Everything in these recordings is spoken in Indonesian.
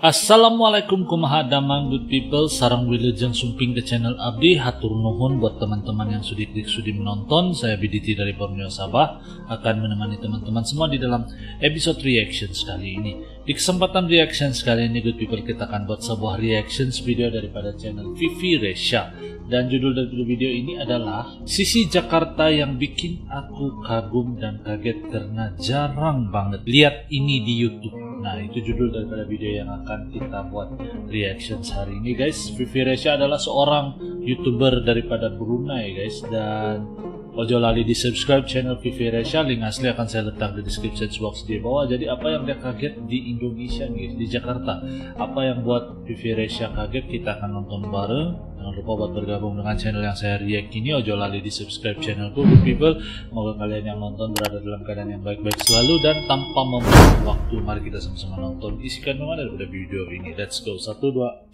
Assalamualaikum kumaha damang good people, sarang wilujeng sumping ke channel Abdi. Hatur nuhun buat teman-teman yang sudi menonton. Saya BDT dari Borneo Sabah akan menemani teman-teman semua di dalam episode reactions kali ini. Di kesempatan reactions kali ini good people, kita akan buat sebuah reactions video daripada channel Vivi Resya. Dan judul dari video ini adalah Sisi Jakarta yang bikin aku kagum dan kaget karena jarang banget lihat ini di YouTube. Nah, itu judul daripada video yang akan kita buat reactions hari ini, guys. Vivi Resya adalah seorang YouTuber daripada Brunei, guys. Dan ojo lali di subscribe channel Vivi Resya. Link asli akan saya letak di description box di bawah. Jadi apa yang dia kaget di Indonesia, guys, di Jakarta, apa yang buat Vivi Resya kaget, kita akan nonton bareng. Jangan lupa buat bergabung dengan channel yang saya react ini. Ojo lali di subscribe channelku, good people. Semoga kalian yang nonton berada dalam keadaan yang baik-baik selalu dan tanpa membuang waktu. Mari kita sama-sama nonton isi kandungan daripada video ini. Let's go. 1, 2.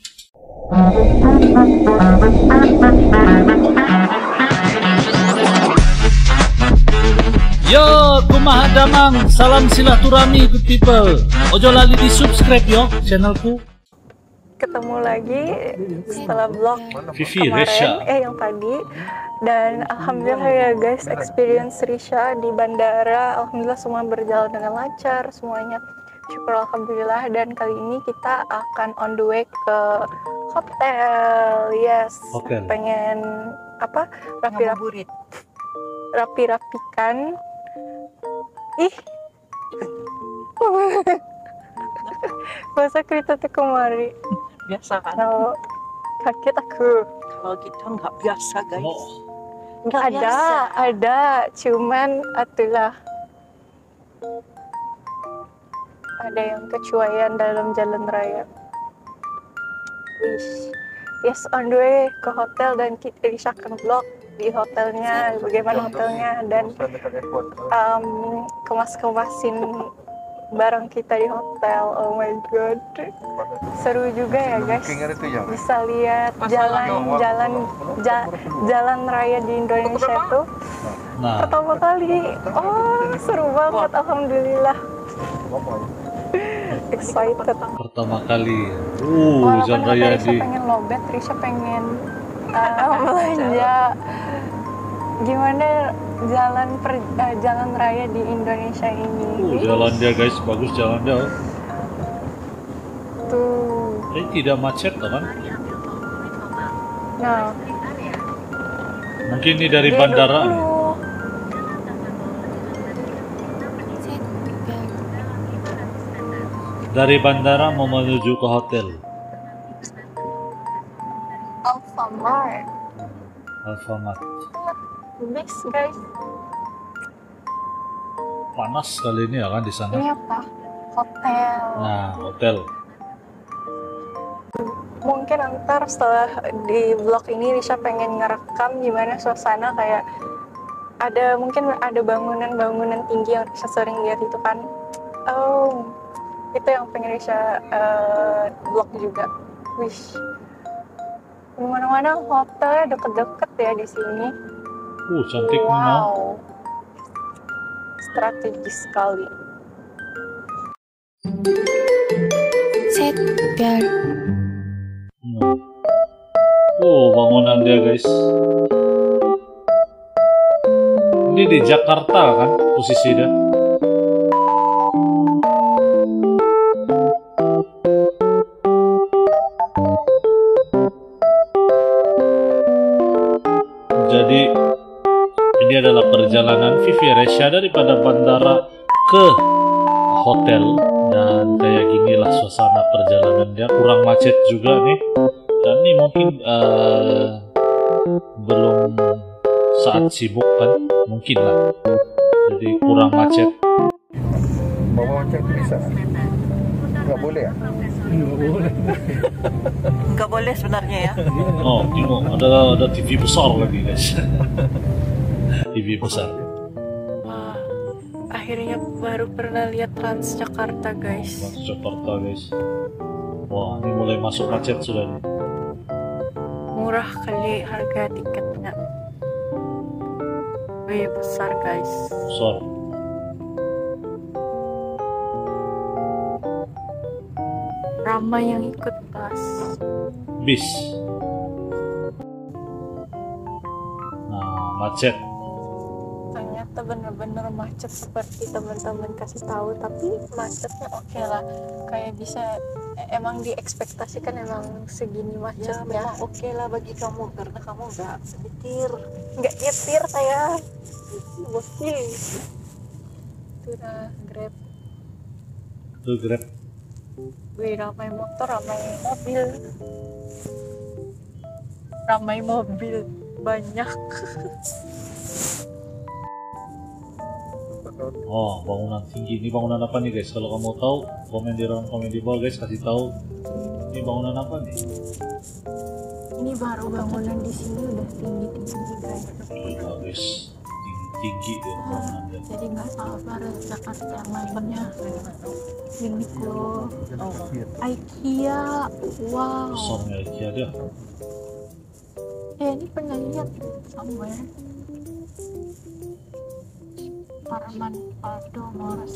Yo, kumaha damang, salam silaturahmi good people. Ojo lali di subscribe yo channelku. Ketemu lagi setelah vlog Vivi kemarin, Resya. yang tadi. Dan alhamdulillah ya guys, experience Risha di bandara alhamdulillah semua berjalan dengan lancar semuanya, syukur alhamdulillah. Dan kali ini kita akan on the way ke hotel. Yes, Hotel. pengen apa, rapi-rapikan. Ih masa cerita tuh kemari Biasa kan? oh, kaget aku. Kalau kita nggak biasa guys. Oh, Nggak ada cuman atulah ada yang kecuaian dalam jalan raya. Yes, on the way ke hotel dan kita akan vlog di hotelnya, bagaimana hotelnya, dan kemas-kemasin barang kita di hotel. Oh my god, seru juga ya guys, bisa lihat jalan raya di Indonesia tuh nah, pertama kali. Oh, seru banget, alhamdulillah. Excited. pertama kali. Walaupun Jalan raya Risha di pengen lobet, Risha pengen belanja. Gimana jalan raya di Indonesia ini? jalan dia, guys, bagus jalan dia. Tuh. Tidak macet kan? Nah, Mungkin ini dari dia bandara nih. dulu. Dari bandara mau menuju ke hotel. Alfamart. Alfamart. Best guys. Panas kali ini ya kan di sana. Ini apa? Hotel. Nah, hotel. Mungkin ntar setelah di vlog ini Risha pengen ngerekam gimana suasana, kayak mungkin ada bangunan-bangunan tinggi yang Risha sering lihat itu kan. Oh, itu yang pengen Risha vlog juga. Wish. Dimana-mana hotelnya deket-deket ya di sini. Cantik nih, no? Wow. Strategis sekali. Setgar. Bangunan dia, guys. Ini di Jakarta kan posisi dia. Jadi ini adalah perjalanan Vivi Resya daripada bandara ke hotel, dan kayak ginilah suasana perjalanan dia. Kurang macet juga nih, dan ini mungkin belum saat sibuk kan, mungkin lah, jadi kurang macet. Bawa macam bisa? Nggak boleh ya? Nggak boleh sebenarnya ya. Oh, tengok ada TV besar lagi, guys. TV besar. Wah, akhirnya baru pernah lihat Transjakarta guys. Jakarta, guys. Wah, ini mulai masuk macet sudah nih. Murah kali harga tiketnya. Wih, besar guys. Besar. ramai yang ikut pas. Bis. Nah, macet. Ternyata bener-bener macet seperti teman-teman kasih tahu, tapi macetnya oke lah, kayak bisa emang diekspektasikan emang segini Ya macetnya. memang oke lah bagi kamu karena kamu nggak setir. Nggak nyetir saya, bosnya itu dah Grab. Tuh Grab. Wih, ramai motor, ramai mobil, ramai mobil banyak. Oh, bangunan tinggi. Ini bangunan apa nih guys? Kalau kamu tahu, komen di bawah guys, kasih tahu. Ini bangunan apa nih? Ini baru bangunan di sini udah tinggi guys. Gila guys, tinggi ya bangunannya. Jadi nggak sabar Jakarta yang lainnya. Ini tuh IKEA, wow. Besarnya IKEA dia. Ini pernah lihat somewhere. Parman Aldo Moras.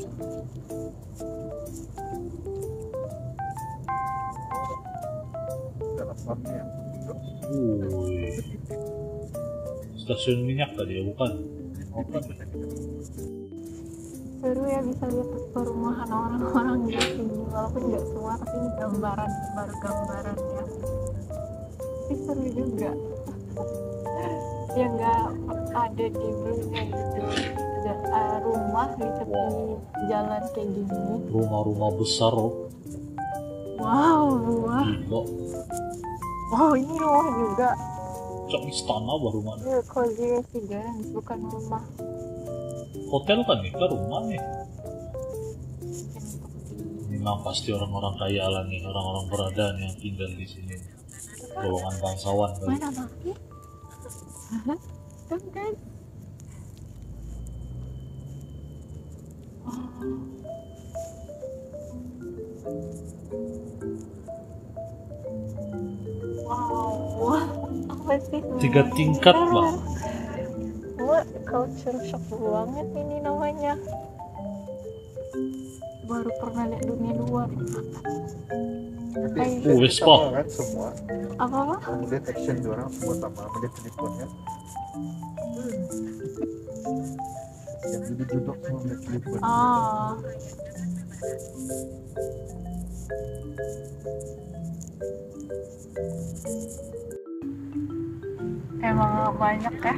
Wuih. Stasiun minyak tadi ya, bukan? Bukan. Seru ya bisa lihat perumahan orang-orang di sini, walaupun nggak semua, tapi ini gambaran, baru gambaran ya. Tapi seru juga. Yang nggak ada di Brunei gitu. Rumah di tepi jalan kayak gini. Rumah-rumah besar loh. Wow, rumah. Gila. Wow, ini rumah juga. Cok istana bah rumahnya. Ini cozy residence, bukan rumah. Hotel kan nih, kan rumah nih. Ini memang pasti orang-orang kaya lah nih, orang-orang berada yang tinggal di sini. Golongan bangsawan kali. Mana Maki? Kan kan? Wow, apa sih? 3 tingkat bah. Wah, culture shock banget ini namanya. Baru pernah lihat dunia luar. Vespa. Kan semua. Apa? Melihat action orang semua sama, melihat teleponnya. Yang duduk semua melihat telepon. Ah. Emang banyak ya.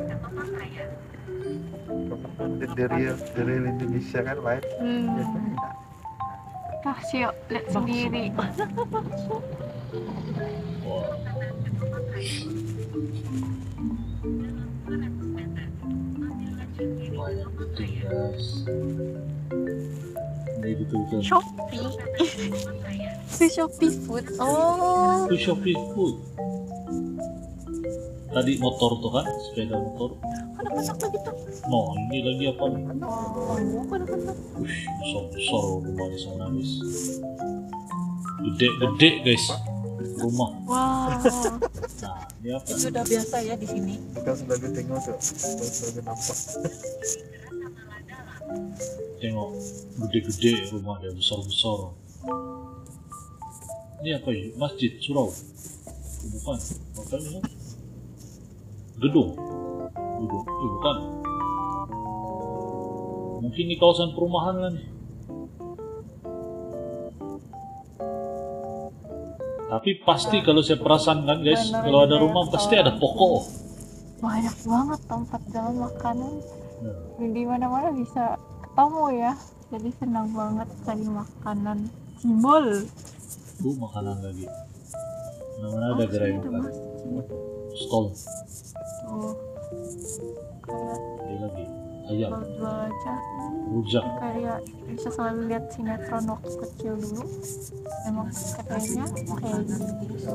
The real Indonesia kan lain. Yuk, lihat sendiri. Ini betul-betul. Shopee. Itu Shopee Food. Oh. Itu Shopee Food. Tadi motor tuh kan, sepeda motor. Ada masak lagi tuh. No, ini lagi apa nih? Oh, ada masak. Besar-besar rumah di sana guys. Gede guys. Rumah. Wow. Nah, ini apa? Itu udah biasa ya di sini. Bukan selalu tengok tuh, selalu nampak. Tengok gede-gede rumah dia, besar-besar. Ini apa ya? Masjid surau? Bukan, makanya gedung. Bukan. Mungkin di kawasan perumahan lah nih. Tapi pasti kalau saya perasan kan guys, Bener kalau ada juga rumah ya, pasti kalau- ada toko. Banyak banget tempat jualan makanan. Ya. Di mana-mana bisa ketemu ya. Jadi senang banget cari makanan. Cimol. Tuh makanan lagi. Mana ada gerai Ada makan. masjid. Stall. Tuh. Kayak Ini lagi. Ayam. jual aja. Rujak. Kayak bisa selalu lihat sinetron waktu kecil dulu. Emang katanya kayak gitu.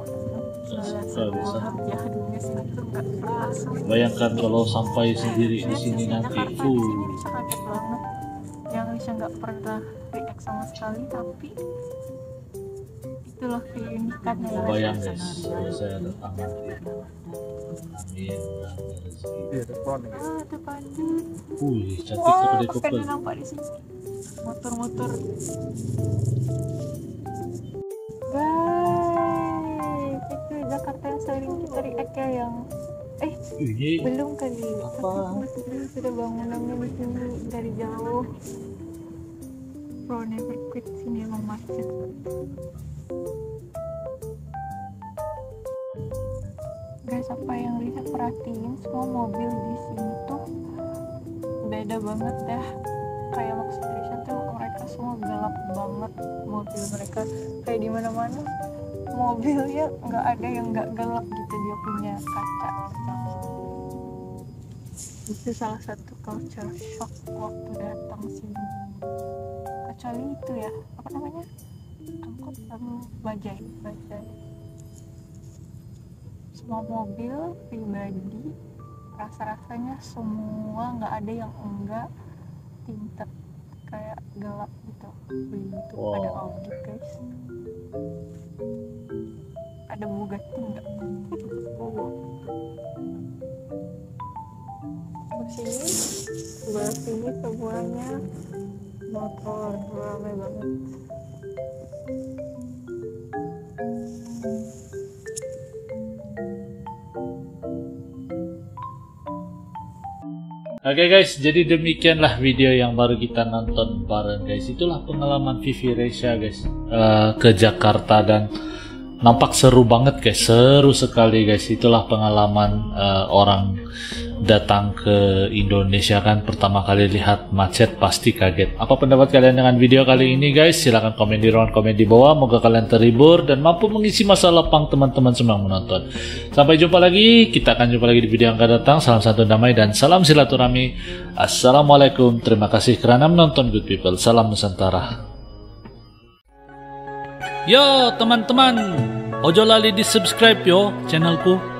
Ya dunia sinetron nggak berasa. Bayangkan kalau sampai sendiri di sini nanti. Jakarta di sini bisa kaget banget. Yang bisa nggak pernah react sama sekali, tapi itulah keunikannya. Bayang guys, kalau saya datang nanti. Amin. Amin rezeki. Iya, depan nih. Ada Pandu. Wih, cantik Wah, kedai apa kopi. nampak di sini? Motor-motor. Ini Belum kali. Apa? Aku masih lihat sudah bangunannya di sini dari jauh. Bro, never quit sini emang macet. Guys, apa yang bisa perhatiin, semua mobil di sini tuh beda banget dah. Kayak maksud Risha tuh mereka semua gelap banget, mobil mereka kayak di mana-mana mobilnya nggak ada yang nggak gelap gitu, dia punya kaca. Itu salah satu culture shock waktu datang sini. Kecuali itu ya, apa namanya, angkot atau bajai. Semua mobil pribadi rasa-rasanya semua nggak ada yang enggak tinted, kayak gelap gitu. Begitu ada Audi guys, ada Bugatti enggak? Sini sebelah sini semuanya motor, ramai banget. Oke guys, jadi demikianlah video yang baru kita nonton bareng guys. Itulah pengalaman Vivi Resha guys ke Jakarta, dan nampak seru banget guys, seru sekali guys. Itulah pengalaman orang datang ke Indonesia kan, pertama kali lihat macet pasti kaget. Apa pendapat kalian dengan video kali ini guys? Silahkan komen di ruang komen di bawah. Moga kalian terhibur dan mampu mengisi masa lapang teman-teman semua yang menonton. Sampai jumpa lagi, kita akan jumpa lagi di video yang akan datang. Salam satu damai dan salam silaturahmi. Assalamualaikum, terima kasih karena menonton good people. Salam Nusantara. Yo teman-teman, ojo lali di subscribe yo channelku.